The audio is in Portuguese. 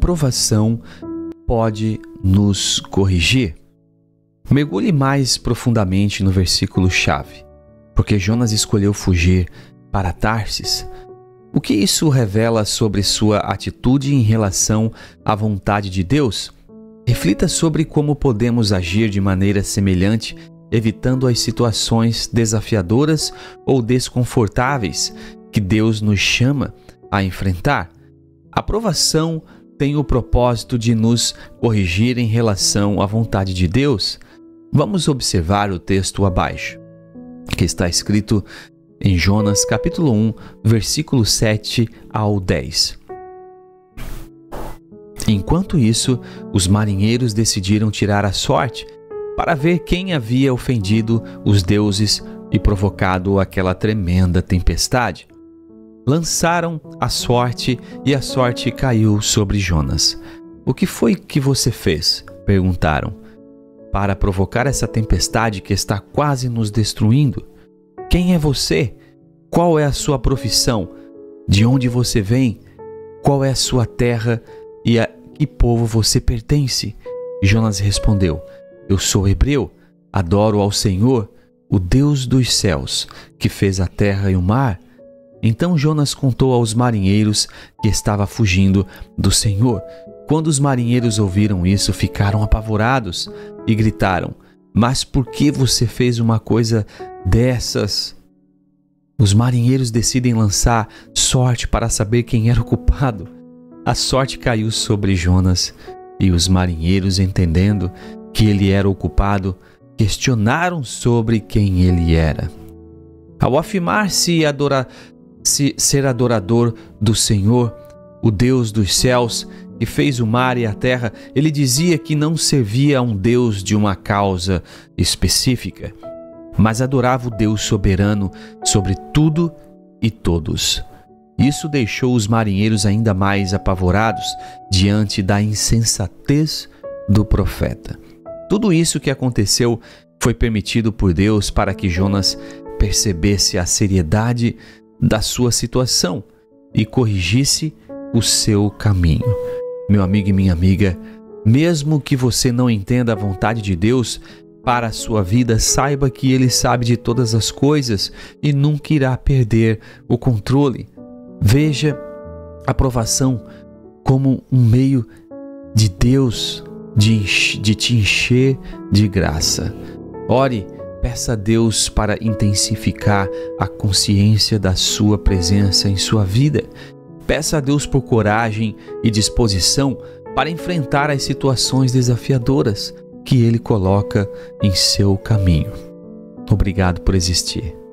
provação pode nos corrigir? Mergulhe mais profundamente no versículo-chave, porque Jonas escolheu fugir para Tarsis. O que isso revela sobre sua atitude em relação à vontade de Deus? Reflita sobre como podemos agir de maneira semelhante, evitando as situações desafiadoras ou desconfortáveis que Deus nos chama a enfrentar. A provação tem o propósito de nos corrigir em relação à vontade de Deus. Vamos observar o texto abaixo, que está escrito em Jonas capítulo 1, versículo 7 ao 10. Enquanto isso, os marinheiros decidiram tirar a sorte para ver quem havia ofendido os deuses e provocado aquela tremenda tempestade. Lançaram a sorte e a sorte caiu sobre Jonas. "O que foi que você fez?" perguntaram. "Para provocar essa tempestade que está quase nos destruindo. Quem é você? Qual é a sua profissão? De onde você vem? Qual é a sua terra e a que povo você pertence?" Jonas respondeu: "Eu sou hebreu, adoro ao Senhor, o Deus dos céus, que fez a terra e o mar." Então Jonas contou aos marinheiros que estava fugindo do Senhor. Quando os marinheiros ouviram isso, ficaram apavorados e gritaram: "Mas por que você fez uma coisa dessas?" Os marinheiros decidem lançar sorte para saber quem era o culpado. A sorte caiu sobre Jonas e os marinheiros, entendendo que ele era o culpado, questionaram sobre quem ele era. Ao afirmar-se ser adorador do Senhor, o Deus dos céus, que fez o mar e a terra, ele dizia que não servia a um Deus de uma causa específica, mas adorava o Deus soberano sobre tudo e todos. Isso deixou os marinheiros ainda mais apavorados diante da insensatez do profeta. Tudo isso que aconteceu foi permitido por Deus para que Jonas percebesse a seriedade da sua situação e corrigisse o seu caminho. Meu amigo e minha amiga, mesmo que você não entenda a vontade de Deus para a sua vida, saiba que Ele sabe de todas as coisas e nunca irá perder o controle. Veja a provação como um meio de Deus de te encher de graça. Ore, peça a Deus para intensificar a consciência da sua presença em sua vida. Peça a Deus por coragem e disposição para enfrentar as situações desafiadoras que Ele coloca em seu caminho. Obrigado por existir.